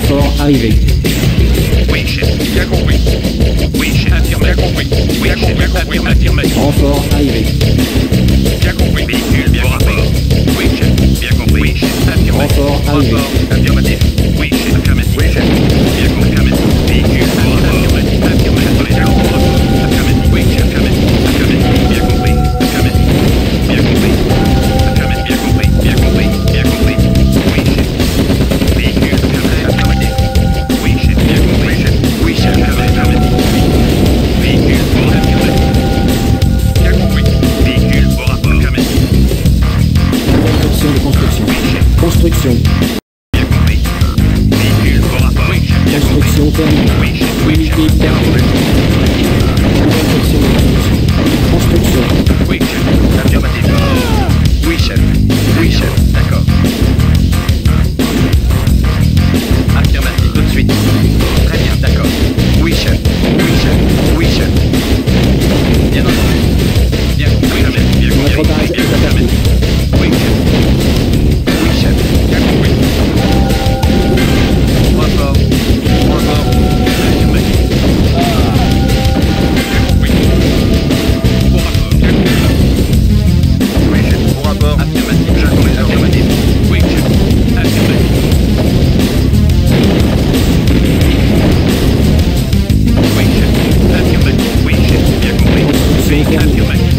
Renfort arrivé. Oui, chef. Bien compris. Oui, chef. Affirmatif. Bien compris. Oui, chef. Affirmatif. Renfort arrivé. Bien compris. Véhicule, bien compris. Oui, chef. Bien compris. Oui, chef. Affirmatif. Renfort arrivé. Affirmatif. Oui, chef. Affirmatif. Oui, chef. Bien compris. Affirmatif. Véhicule, affirmatif. Affirmatif. Affirmatif. Oui, chef. Affirmatif. Affirmatif. Bien compris. Affirmatif. Bien compris. Affirmatif. Bien compris. Bien compris. Bien compris. Oui, chef. Véhicule, affirmatif. Oui, chef. Bien compris, chef. Oui, chef. Affirmatif. Véhicule, affirmatif. Bien compris. Véhicule, au rapport. Affirmatif. Nouvelle option de construction. Construction. Bien compris. Véhicule, au rapport. Oui, chef. Bien compris. Construction terminée. Oui, chef. Oui, chef. Unité Bien perdue. compris. Nouvelle option de construction. Construction. Oui, chef. Affirmatif. Oui, chef. Oui, chef. D'accord. Affirmatif tout de suite. Très bien, d'accord. Oui, chef. Oui, chef. Oui, chef. Bien entendu. Bien compris, chef. Bien compris. Notre base Bien est compris. attaquée. Oui, chef. Oui, chef. Bien compris. Rapport. Rapport. Affirmatif. Bien compris. Au rapport. Bien compris. Oui, chef. Au rapport. Affirmatif. J'attends les affirmatifs. Oui, chef. Affirmatif. Oui, chef. Affirmatif. Oui, chef. Bien compris. Construction terminée. Affirmatif.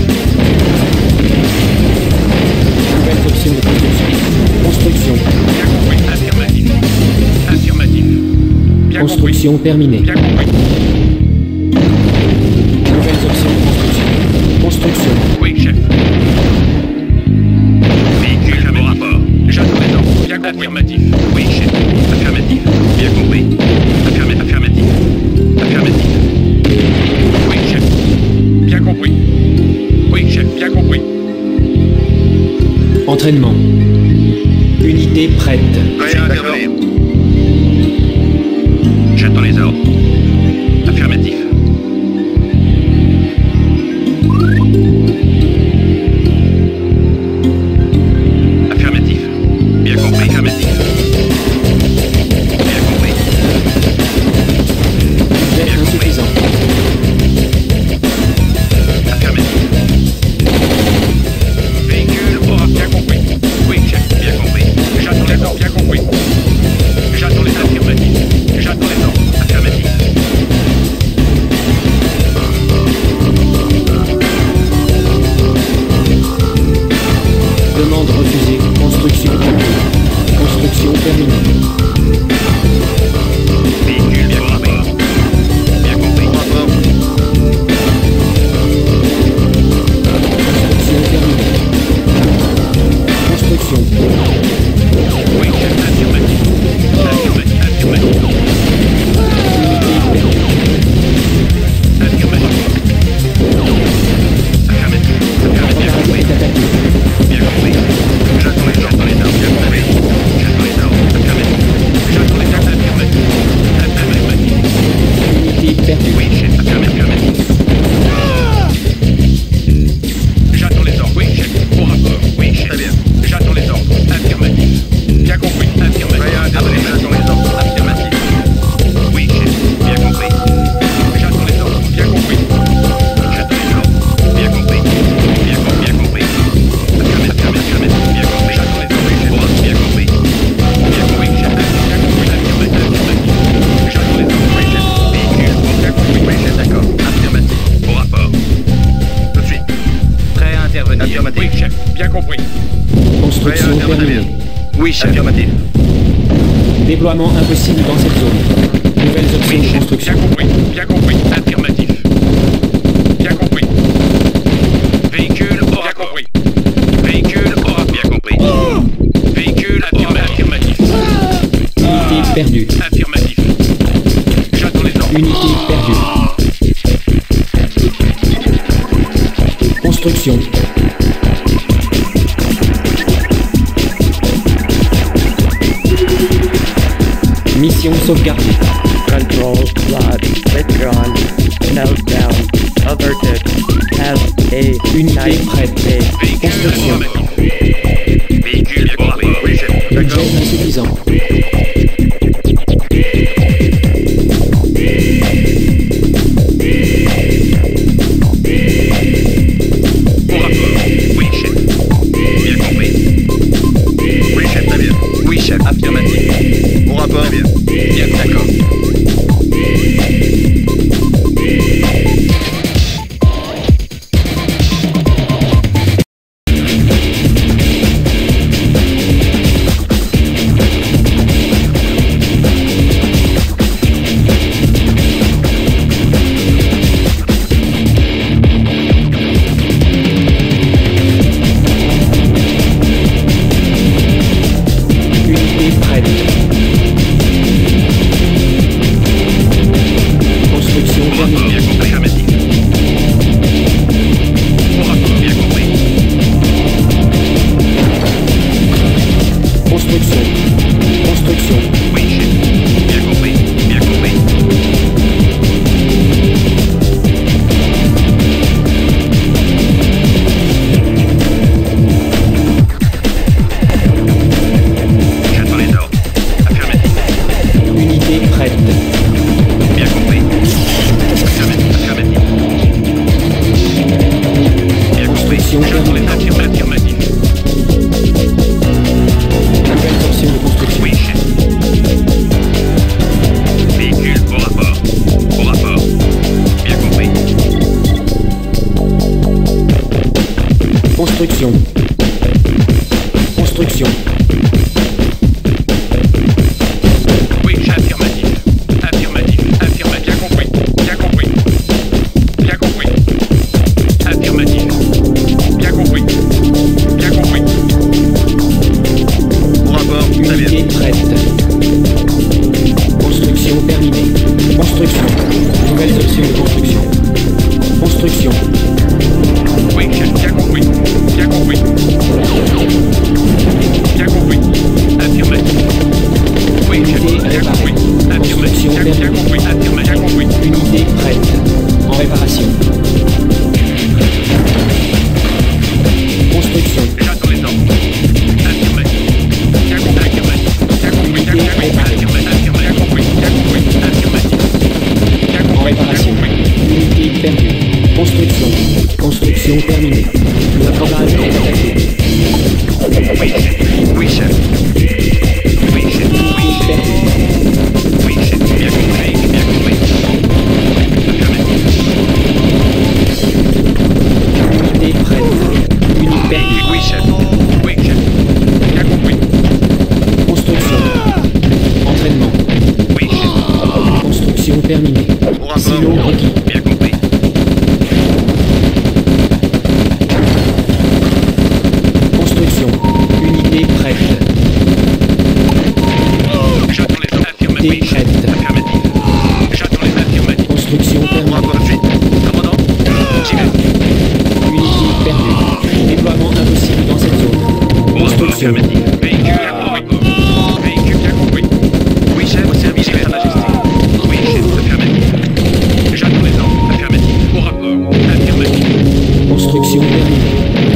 Nouvelle option de construction. Construction. Bien compris. Affirmatif. Affirmatif. Bien compris. Construction terminée. Bien compris. Nouvelles options de construction. Construction. Oui, chef. Véhicule au rapport. J'attends les ordres. Bien compris. Affirmatif. Oui, chef. Affirmatif. Bien compris. Affirmatif. Affirmatif. Oui, chef. Bien compris. Oui, chef. Bien compris. Entraînement. Unité prête. Prêt à intervenir. J'attends les ordres. Affirmatif. Affirmatif. Bien compris. Affirmatif. Bien compris. Budget Bien compris. insuffisant. Affirmatif. Véhicule aura bien compris. Oui, chef, bien compris. J'attends les ordres, bien compris. J'attends les affirmatifs. J'attends les ordres. Affirmatif. Demande refusée. Construction terminée. Construction terminée. Véhicule bien compris. Bien compris. Rapport. Construction terminée. Construction. Oui, chef, affirmatif. Affirmatif. Affirmatif. Affirmatif. Affirmatif. Affirmatif. Bien compris. Est attaqué. Bien compris. J'attends les ordres. Bien compris. J'attends les ordres. Affirmatif. J'attends les ordres. Affirmatif. Affirmatif. Unité perdue. Oui, chef. Affirmatif. J'attends les ordres. Oui, chef. Au rapport. Oui, chef. Très bien. J'attends les ordres. Affirmatif. Bien compris. Affirmatif. J'attends les ordres. Affirmatif. Oui, chef. Bien compris. J'attends les ordres. Bien compris. J'attends les ordres. Bien compris. Bien compris. Bien compris. Affirmatif. Bien compris. J'attends les ordres. Au rapport. Bien compris. Bien compris, chef. Bien compris. Affirmatif. J'attends les ordres. Oui, chef. Véhicule. Bien compris. Oui, chef. D'accord. Affirmatif. Au rapport. Tout de suite. Prêt à intervenir. Affirmatif. Oui, chef. Bien compris. Construction terminée. Oui, chef. Affirmatif. Déploiement impossible dans cette zone. Nouvelles options Oui, de chef. construction. Bien compris. Bien compris. Affirmatif. Bien compris. Véhicule au rapport. Bien compris. Véhicule au rapport. Bien compris. Véhicule affirmatif. Unité perdue. Affirmatif. J'attends les ordres. Unité perdue. Construction. Mission sauvegardée. Control log withdrawn. Meltdown averted. Have a Unité nice prête. day. Véhicule Construction. affirmatif. Véhicule au rapport. Oui, chef. Budget insuffisant. Construction. Construction. Oui, affirmatif. Affirmatif. Affirmatif. Bien compris. Bien compris. Bien compris. Affirmatif. Bien compris. Bien compris. Au rapport, très bien. Unité prête. Construction terminée. Construction. Nouvelles options de construction. Construction. Oui, chef, bien compris. Bien compris. Bien compris. Affirmatif. Oui, chef, bien compris. Affirmatif. Bien compris. Affirmatif. Bien compris. Unité prête. En réparation. Construction. J'attends les ordres. Affirmatif. Bien compris. Affirmatif. Bien compris. Bien compris. Affirmatif. Bien compris. Bien compris. Affirmatif. Bien En compris. réparation. Unité perdue. Construction. Construction terminée. Notre base est attaquée. Oui, chef. Oui, chef. Oui, Unité chef. perdue. Oui, chef. Bien compris. Bien compris. Affirmatif. Unité prête. Unité perdue. Oui, chef. Oui, chef. Bien compris. Construction. Entraînement. Oui, chef. Construction terminée. Au rapport. Silo requis. Bien compris. Construction. Unité prête. J'attends les ordres. Affirmatif. Unité prête. Affirmatif. J'attends les affirmatifs. Construction Au terminée. rapport de suite. Commandant. J'y vais. Unité perdue. Déploiement impossible dans cette zone. Au rapport Construction. affirmatif. Véhicule au rapport. Véhicule bien compris. Oui, chef. Au service de Sa Majesté. Oui, chef. Affirmatif. J'attends les ordres. Affirmatif. Au rapport. Affirmatif. Construction terminée.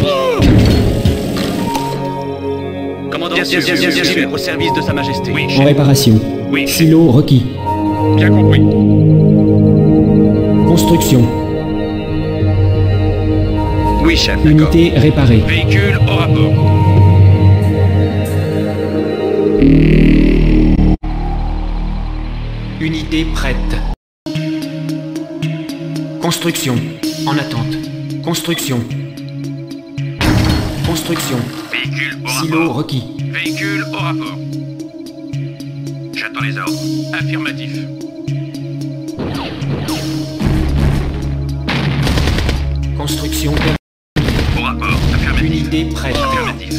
Commandant. Bien sûr, j'y vais. Au service de Sa Majesté. Oui, En chef. réparation. Oui, chef. Silo requis. Bien compris. Construction. Oui, chef. D'accord. Unité réparée. Véhicule au rapport. Unité prête. Construction. En attente. Construction. Construction. Véhicule au rapport. Silo requis. Véhicule au rapport. J'attends les ordres. Affirmatif. Construction. Au rapport. Affirmatif. Unité prête. Affirmatif.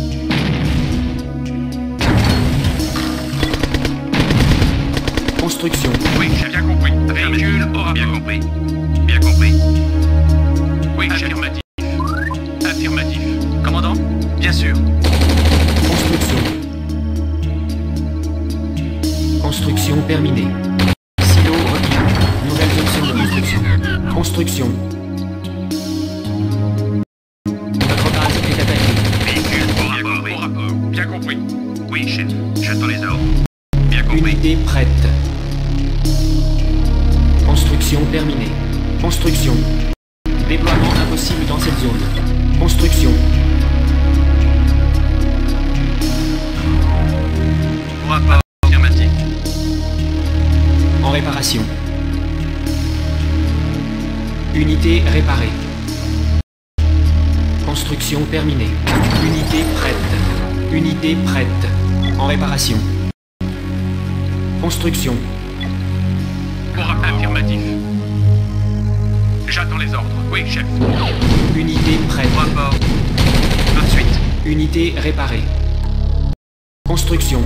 Construction. Oui, j'ai bien compris. Véhicule au rapport. Bien compris. Bien compris. Oui, affirmatif. Affirmatif. Commandant. Bien sûr. Construction. Construction terminée. Silo requis. Nouvelles options de construction. Construction. Notre base est attaquée. Véhicule au rapport. Bien compris. Oui, chef. J'attends les ordres. Bien compris. Unité prête. Construction terminée. Construction. Déploiement impossible dans cette zone. Construction. Au rapport. Affirmatif. En réparation. Unité réparée. Construction terminée. Unité prête. Unité prête. En réparation. Construction. Affirmatif. J'attends les ordres. Oui, chef. Unité prête. Au rapport. Tout de suite. Unité réparée. Construction.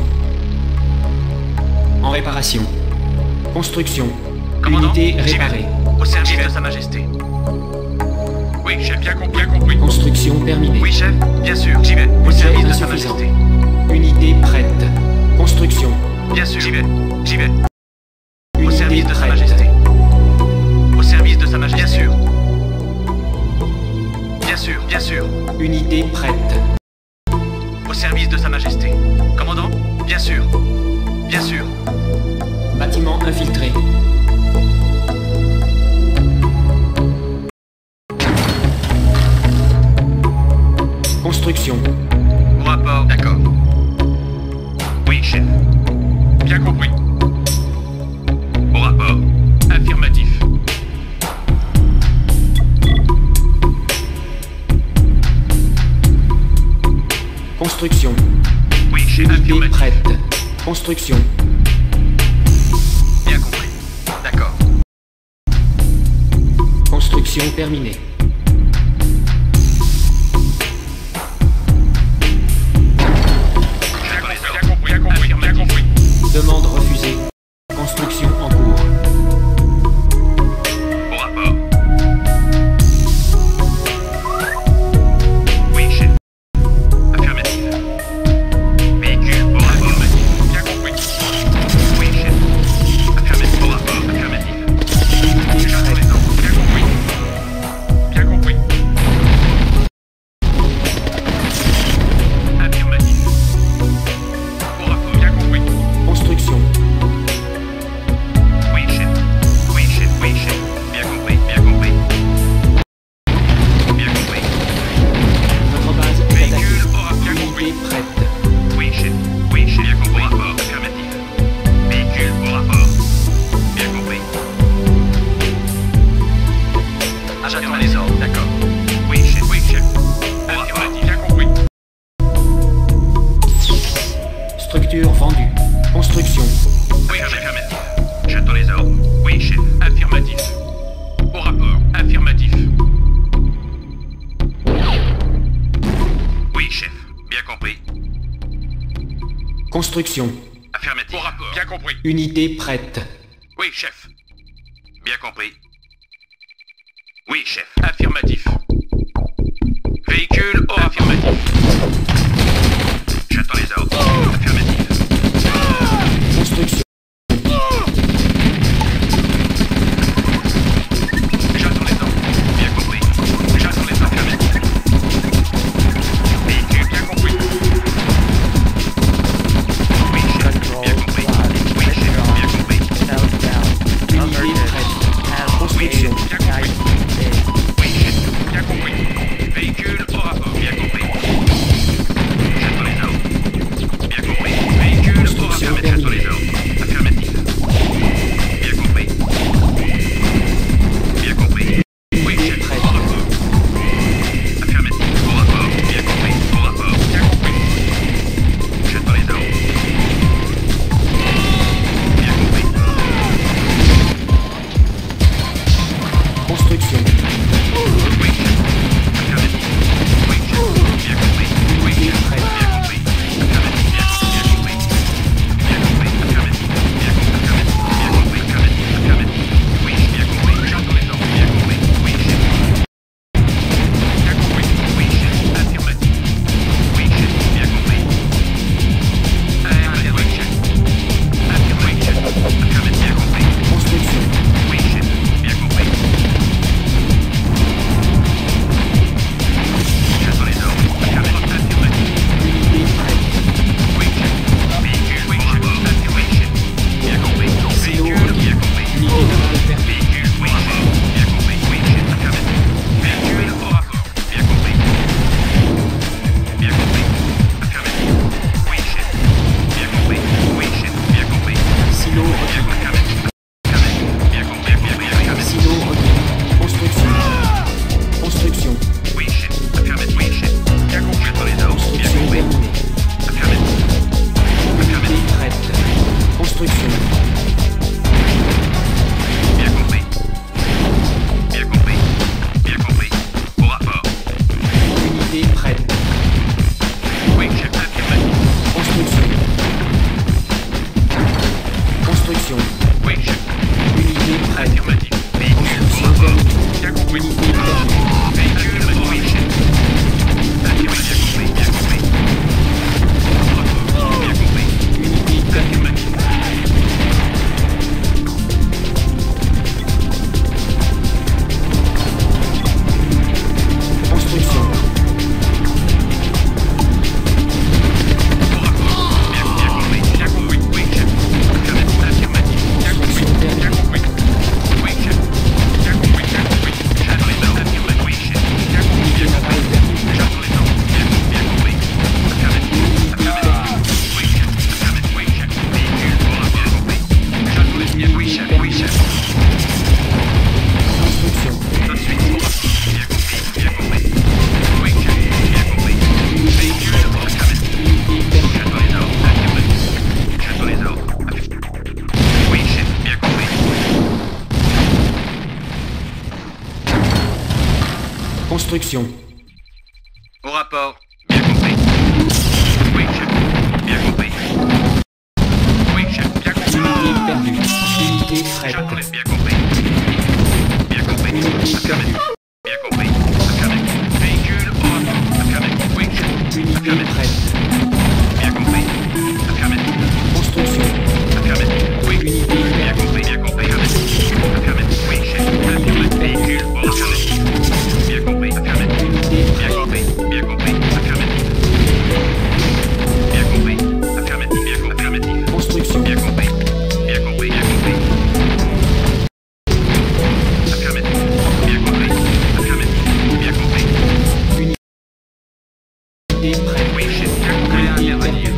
En réparation. Construction. Commandant, Unité j'y vais. réparée. Au service de Sa Majesté. Oui, chef, bien compris. Construction terminée. Oui, chef, bien sûr, j'y vais. Au Budget service de Sa insuffisant. Majesté. Unité prête. Construction. Bien sûr, j'y vais. Au Unité service de Sa prête. Majesté. Au service de Sa Majesté. Bien sûr. Bien sûr. Unité prête. Au service de Sa Majesté. Commandant, bien sûr. Bâtiment infiltré. Construction. Au rapport, d'accord. Oui, chef. Bien compris. Au rapport. Affirmatif. Construction. Bien compris. D'accord. Construction terminée. Bien compris. Demande refusée. Construction en cours. Au rapport. Oui, chef. Affirmatif. Véhicule au rapport. Bien compris. Oui, chef. Affirmatif. Au rapport. Affirmatif. J'attends les ordres. Bien compris. Bien compris. Affirmatif. Au rapport. Bien compris. Construction. Oui, chef. Oui, chef. Oui, chef. Bien compris. Bien compris. Bien compris. Notre base est Véhicule attaquée. au rapport. Bien compris. Unité prête. Oui, chef. Oui, chef. Bien compris. Au rapport. Affirmatif. Véhicule au rapport. Bien compris. J'attends les ordres. D'accord. Oui, chef. Oui, chef. Affirmatif. Bien compris. Structure vendue. Construction. Oui, affirmatif. J'attends les ordres. Oui, chef. Affirmatif. Au rapport. Affirmatif. Oui, chef. Bien compris. Construction. Affirmatif. Au rapport. Bien compris. Unité prête. Oui, chef. Bien compris. Oui, chef. Affirmatif. Véhicule au affirmatif. J'attends les ordres. Affirmatif. Construction. J'attends les ordres. Bien compris. J'attends les affirmatifs. Véhicule bien compris. Oui, chef. Control Bien compris. pod Oui, chef. Bien withdrawn. compris. Countdown Unité averted. prête. Has Construction. been Bien compris. activated. Oui, chef. Bien compris. Véhicule au rapport. Bien compris. J'attends les ordres. Bien compris. Véhicule au rapport. Construction J'attends les terminée. ordres. Affirmatif. Bien compris. Bien compris. Oui, Unité chef. prête. Au rapport. Affirmatif. Au rapport. Bien compris. Au rapport. Bien compris. J'attends les ordres. Bien compris. Construction. Oui, chef. Affirmatif. Oui, chef. Bien compris. Oui, chef. Bien compris. Affirmatif. Bien compris. Bien compris. Affirmatif. Bien compris. Affirmatif. Affirmatif. Oui, bien compris. J'entends les ordres. Bien compris. Oui, chef. Bien compris. Oui, chef. Affirmatif. Oui, chef. Bien compris. Oui, chef. Affirmatif. Chef. Affirmatif. Bien compris. Construction. Oui, chef. Bien compris. J'attends les ordres. Affirmatif. Unité prête. Oui, chef. Véhicule, oui, chef. Oui, chef. Bien compris. Véhicule, bien compris. Unité navale perdue. Véhicule, oui, chef. Bien compris. Oui, chef. Affirmatif. Véhicule au rapport. Bien compris. Bien compris. Affirmatif. Oui, chef. Bien compris. Oui, chef. Bien compris. Silo Bien reculé. compris. Affirmatif. Affirmatif. Bien compris. Bien compris. Silo reculé. Construction. Construction. Oui, chef. Affirmatif. Oui, chef. Bien compris. J'attends les ordres. Bien Construction compris. terminée. Affirmatif. Unité prête. Construction. Bien compris. Bien compris. Bien compris. Au rapport. Unité prête. Oui, chef. Affirmatif. Construction. Construction. Oui, chef. Unité prête. Affirmatif. Véhicule au Construction rapport. terminée. Bien compris. Unité terminée. Véhicule, oui, chef. Affirmatif. Bien compris. Bien compris. Au rapport. Bien compris. Unité terminée. Affirmatif. Construction. Au rapport. Bien compris. Bien compris. Oui, chef. Affirmatif. Construction. Au rapport. Bien compris. Oui, chef. Bien compris. Oui, chef. Bien compris. Unité perdue. Unité J'attends prête. les... Bien compris. Bien compris. Affirmatif. Bien compris. Affirmatif. Véhicule au rapport. Affirmatif. Oui, chef. Unité Affirmatif. prête. Bien compris. Affirmatif. Construction. Affirmatif. Oui. Unité Bien compris. Bien compris. Affirmatif. Affirmatif. Oui, chef. Affirmatif. Véhicule au affirmatif. Bien compris. Affirmatif. Unité Bien prête. compris. Bien compris. Affirmatif. Bien compris. Affirmatif. Bien compris. Affirmatif. Construction. Bien compris. Bien compris. Bien compris. Affirmatif. Bien compris. Affirmatif. Bien compris. Unité prête. Oui, chef. Bien compris. Unité perdue.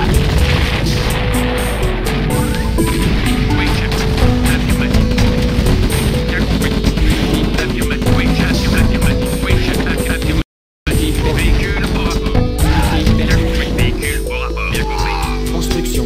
Oui, chef. Affirmatif. Bien compris. Affirmatif. Oui, chef. Affirmatif. Oui, chef. Affirmatif. Unité perdue. Véhicule au rapport. Unité Bien perdue. compris. Véhicule au rapport. Bien compris. Construction.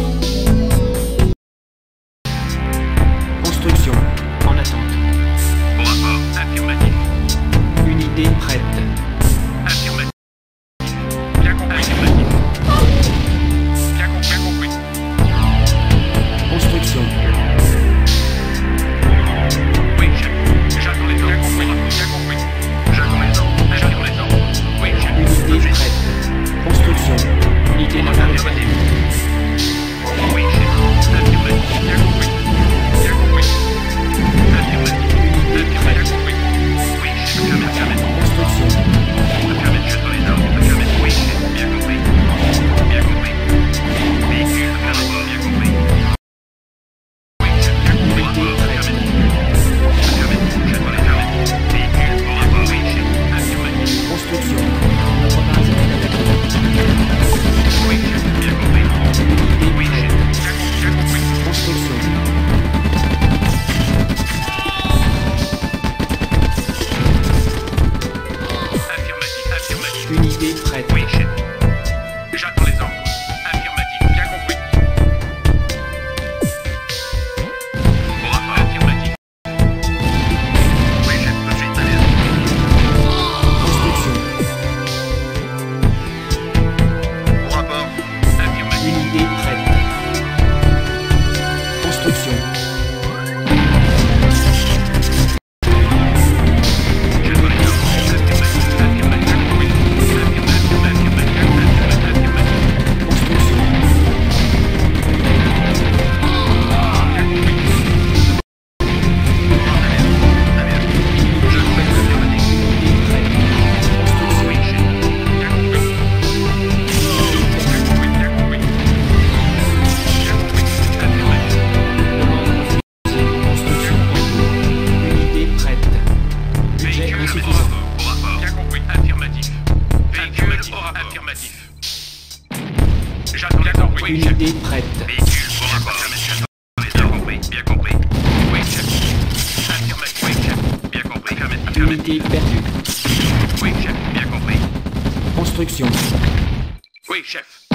Construction. En attente. Au rapport. Affirmatif. Unité prête. Affirmatif. Bien compris. Affirmatif. Bien compris. Construction. Oui, chef. J'attends les ordres. Bien compris. J'attends les ordres. J'attends les ordres. Oui, chef. Unité prête. Construction. Unité navale. Affirmatif. Oui, chef. Affirmatif. Bien compris. Bien compris. Affirmatif. Bien compris. Oui, chef. Affirmatif. Construction. Affirmatif. J'attends les ordres. Affirmatif. Oui, chef. Bien compris. Bien compris. Véhicule à rapport. Bien compris. Oui, chef. Bien compris. Affirmatif. Affirmatif. J'attends les ordres. Véhicule au rapport. Oui, chef. Affirmatif. Construction. Notre base est attaquée. Oui, chef. Bien compris. Unité Oui, prête. chef. Bien compris. Construction. Affirmatif. Affirmatif. Unité prête. Oui, chef. J'attends les ordres. Affirmatif. Bien compris. Au rapport. Affirmatif. Oui, chef. Tout de suite, très bien. Construction. Au rapport. Affirmatif. Unité prête. Construction. J'attends les ordres. Affirmatif. Affirmatif. Bien compris. Affirmatif. Affirmatif. Affirmatif. Construction. Bien compris. Très bien. Je fais affirmatif. Unité prête. Construction. Oui, chef. Bien compris. Bien compris. Bien compris. Bien compris. Affirmatif. Demande refusée. Construction en cours. Unité prête. Budget Véhicule au insuffisant. rapport. Au rapport. Bien compris. Affirmatif. Véhicule au rapport. Affirmatif. J'attends les ordres. Oui, chef. Unité prête. Véhicule au rapport. Affirmatif. Bien compris. Bien compris. Oui, chef. Affirmatif. Oui, chef. Bien compris. Affirmatif. Unité perdue. Oui, chef. Bien compris. Construction. Oui, chef.